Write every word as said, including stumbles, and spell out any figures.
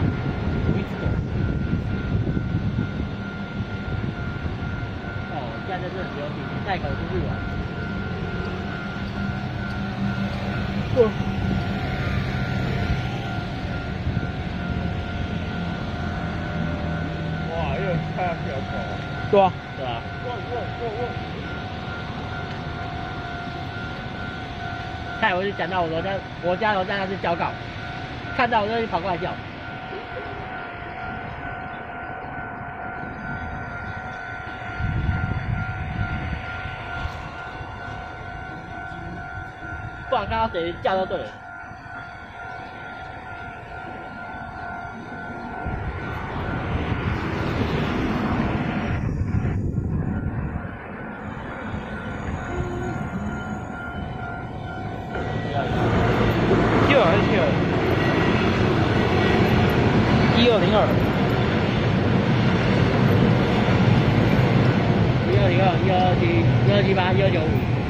一只狗。哦，现在在这里有点带狗出去玩。哦。 哇，又看到小狗。 对啊。对啊。 哇哇哇哇！ 看，我就讲到我楼家，我家楼下那是交告，看到我就跑过来叫。不管看到谁叫都对了。 一二还是七二？ 一二零二。一二零二，一二七，一二七八，一二九五。